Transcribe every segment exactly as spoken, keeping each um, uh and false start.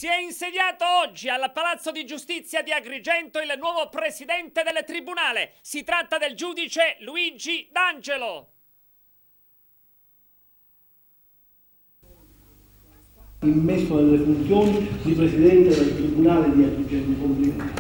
Si è insediato oggi al Palazzo di Giustizia di Agrigento il nuovo presidente del tribunale. Si tratta del giudice Luigi D'Angelo. Immesso nelle funzioni di presidente del tribunale di Agrigento. Complimenti.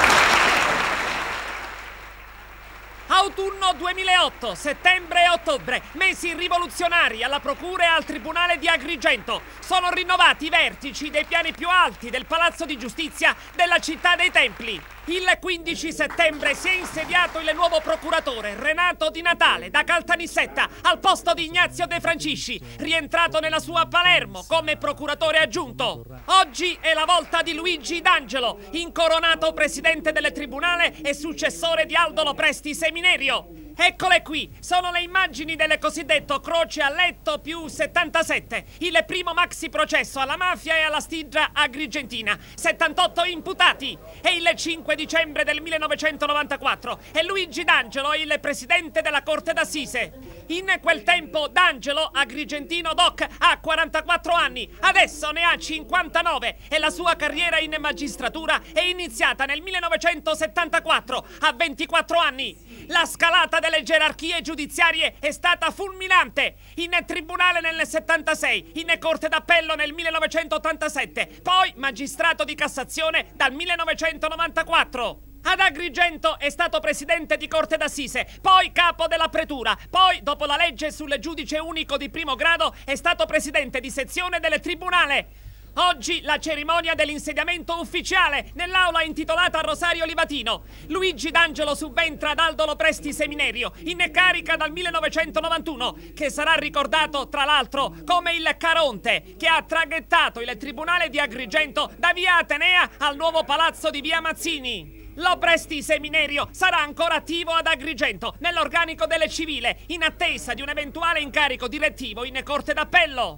Autunno duemilaotto, settembre e ottobre, mesi rivoluzionari alla procura e al tribunale di Agrigento. Sono rinnovati i vertici dei piani più alti del Palazzo di Giustizia della città dei Templi. Il quindici settembre si è insediato il nuovo procuratore Renato Di Natale da Caltanissetta al posto di Ignazio De Francisci, rientrato nella sua Palermo come procuratore aggiunto. Oggi è la volta di Luigi D'Angelo, incoronato presidente del tribunale e successore di Aldo Lopresti Seminerio. Eccole qui, sono le immagini del cosiddetto Croce a letto più settantasette, il primo maxi processo alla mafia e alla stidra agrigentina, settantotto imputati. È il cinque dicembre del millenovecentonovantaquattro e Luigi D'Angelo è il presidente della Corte d'Assise. In quel tempo D'Angelo, agrigentino doc, ha quarantaquattro anni, adesso ne ha cinquantanove e la sua carriera in magistratura è iniziata nel millenovecentosettantaquattro, a ventiquattro anni. La scalata delle gerarchie giudiziarie è stata fulminante. In tribunale nel settantasei, in corte d'appello nel millenovecentottantasette, poi magistrato di Cassazione dal millenovecentonovantaquattro. Ad Agrigento è stato presidente di corte d'assise, poi capo della pretura, poi, dopo la legge sul giudice unico di primo grado, è stato presidente di sezione del tribunale. Oggi la cerimonia dell'insediamento ufficiale nell'aula intitolata Rosario Livatino. Luigi D'Angelo subentra ad Aldo Lopresti Seminerio, in carica dal millenovecentonovantuno, che sarà ricordato tra l'altro come il Caronte, che ha traghettato il tribunale di Agrigento da via Atenea al nuovo palazzo di via Mazzini. Lopresti Seminerio sarà ancora attivo ad Agrigento, nell'organico del civile, in attesa di un eventuale incarico direttivo in corte d'appello.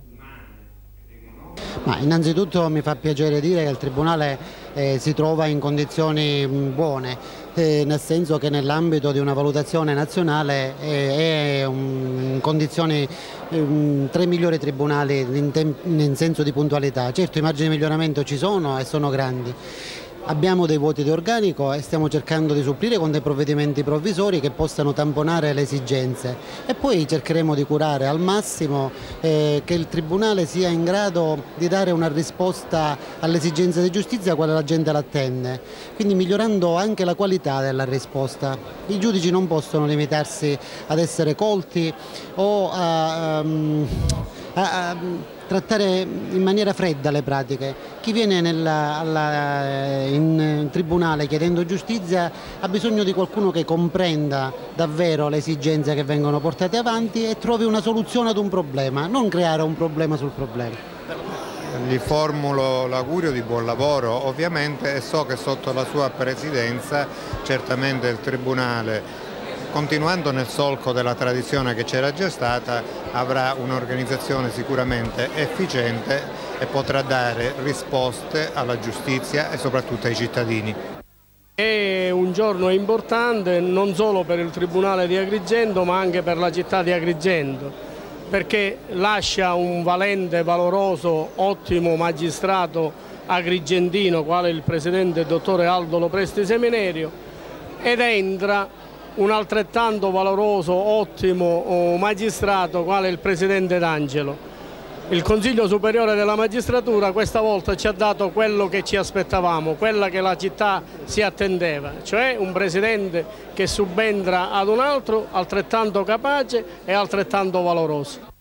Ma innanzitutto mi fa piacere dire che il Tribunale eh, si trova in condizioni buone, eh, nel senso che nell'ambito di una valutazione nazionale eh, è un, in condizioni eh, tra i migliori tribunali in, in senso di puntualità. Certo, i margini di miglioramento ci sono e sono grandi. Abbiamo dei vuoti di organico e stiamo cercando di supplire con dei provvedimenti provvisori che possano tamponare le esigenze e poi cercheremo di curare al massimo eh, che il Tribunale sia in grado di dare una risposta alle esigenze di giustizia quale la gente l'attende, quindi migliorando anche la qualità della risposta. I giudici non possono limitarsi ad essere colti o a, um, a, a trattare in maniera fredda le pratiche. Chi viene nella, alla, in tribunale chiedendo giustizia ha bisogno di qualcuno che comprenda davvero le esigenze che vengono portate avanti e trovi una soluzione ad un problema, non creare un problema sul problema. Gli formulo l'augurio di buon lavoro ovviamente e so che sotto la sua presidenza certamente il Tribunale, continuando nel solco della tradizione che c'era già stata, avrà un'organizzazione sicuramente efficiente e potrà dare risposte alla giustizia e soprattutto ai cittadini. È un giorno importante non solo per il Tribunale di Agrigento ma anche per la città di Agrigento, perché lascia un valente, valoroso, ottimo magistrato agrigentino quale il presidente dottore Aldo Lopresti Seminerio ed entra un altrettanto valoroso, ottimo magistrato quale il presidente D'Angelo. Il Consiglio Superiore della Magistratura questa volta ci ha dato quello che ci aspettavamo, quella che la città si attendeva, cioè un presidente che subentra ad un altro altrettanto capace e altrettanto valoroso.